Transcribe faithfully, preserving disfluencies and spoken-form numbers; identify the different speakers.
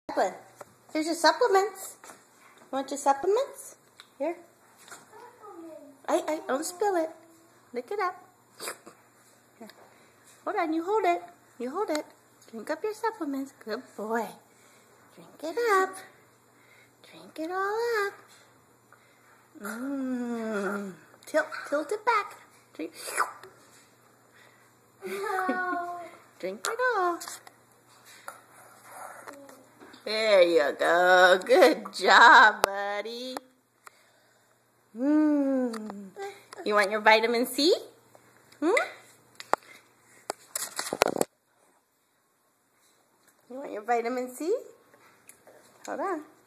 Speaker 1: What? Here's your supplements. Want your supplements? Here. I, I, don't spill it. Lick it up. Here. Hold on, you hold it. You hold it. Drink up your supplements. Good boy. Drink it up. Drink it all up. Mmm. Tilt, tilt it back. Drink.
Speaker 2: No.
Speaker 1: Drink it all. There you go. Good job, buddy. Mmm. You want your vitamin C? Hmm? You want your vitamin C? Hold on.